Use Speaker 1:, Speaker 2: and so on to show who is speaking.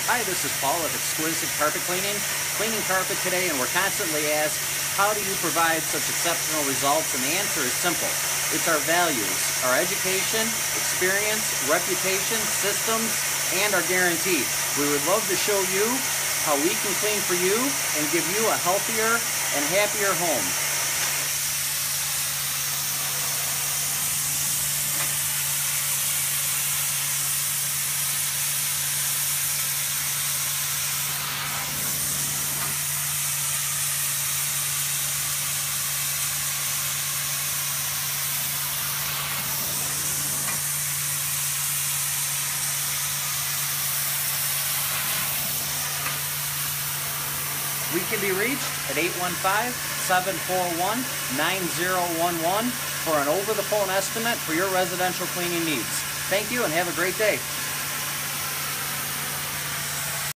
Speaker 1: Hi, this is Paul with Exquisite Carpet cleaning carpet today, and we're constantly asked, how do you provide such exceptional results? And the answer is simple. It's our values, our education, experience, reputation, systems, and our guarantee. We would love to show you how we can clean for you and give you a healthier and happier home. We can be reached at 815-741-9011 for an over-the-phone estimate for your residential cleaning needs. Thank you and have a great day.